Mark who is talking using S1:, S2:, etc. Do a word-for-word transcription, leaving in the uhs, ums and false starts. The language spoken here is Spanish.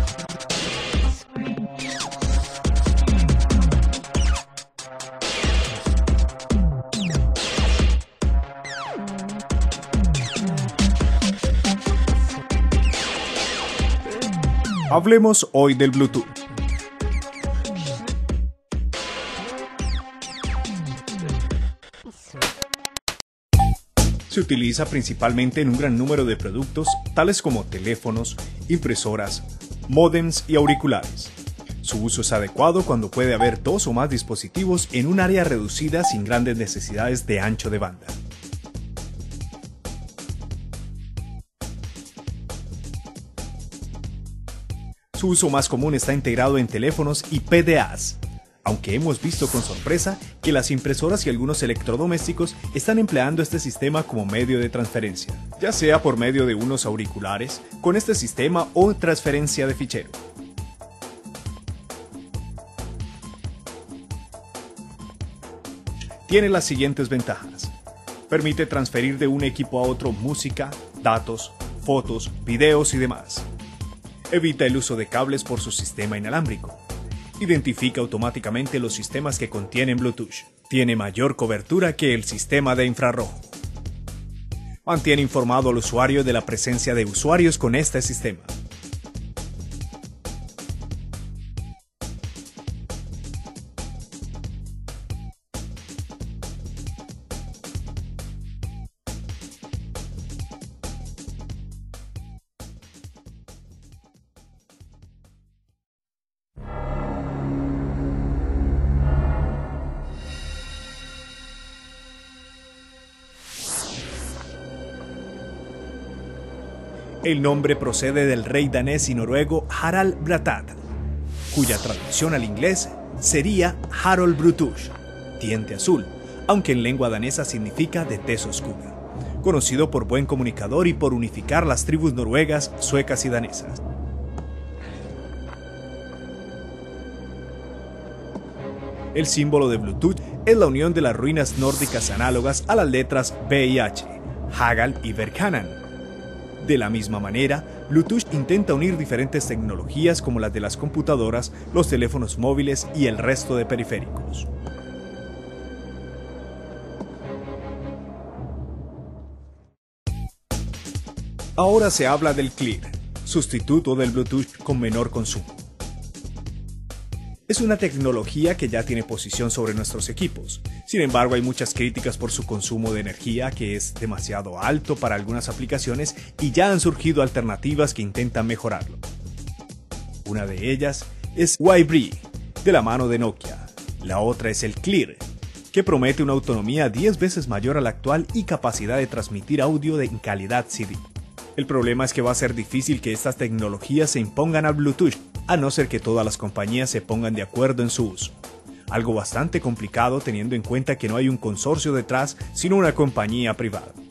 S1: Hablemos hoy del Bluetooth. Se utiliza principalmente en un gran número de productos, tales como teléfonos, impresoras, módems y auriculares. Su uso es adecuado cuando puede haber dos o más dispositivos en un área reducida sin grandes necesidades de ancho de banda. Su uso más común está integrado en teléfonos y P D As, aunque hemos visto con sorpresa que las impresoras y algunos electrodomésticos están empleando este sistema como medio de transferencia, ya sea por medio de unos auriculares, con este sistema o transferencia de fichero. Tiene las siguientes ventajas. Permite transferir de un equipo a otro música, datos, fotos, videos y demás. Evita el uso de cables por su sistema inalámbrico. Identifica automáticamente los sistemas que contienen Bluetooth. Tiene mayor cobertura que el sistema de infrarrojo. Mantiene informado al usuario de la presencia de usuarios con este sistema. El nombre procede del rey danés y noruego Harald Bratad, cuya traducción al inglés sería Harold Brutus, diente azul, aunque en lengua danesa significa de tez oscura, conocido por buen comunicador y por unificar las tribus noruegas, suecas y danesas. El símbolo de Bluetooth es la unión de las ruinas nórdicas análogas a las letras B y H, Hagal y Verkanan. De la misma manera, Bluetooth intenta unir diferentes tecnologías como las de las computadoras, los teléfonos móviles y el resto de periféricos. Ahora se habla del Clear, sustituto del Bluetooth con menor consumo. Es una tecnología que ya tiene posición sobre nuestros equipos. Sin embargo, hay muchas críticas por su consumo de energía, que es demasiado alto para algunas aplicaciones, y ya han surgido alternativas que intentan mejorarlo. Una de ellas es Wi-Bri, de la mano de Nokia. La otra es el Clear, que promete una autonomía diez veces mayor a la actual y capacidad de transmitir audio en calidad C D. El problema es que va a ser difícil que estas tecnologías se impongan al Bluetooth, a no ser que todas las compañías se pongan de acuerdo en su uso. Algo bastante complicado teniendo en cuenta que no hay un consorcio detrás, sino una compañía privada.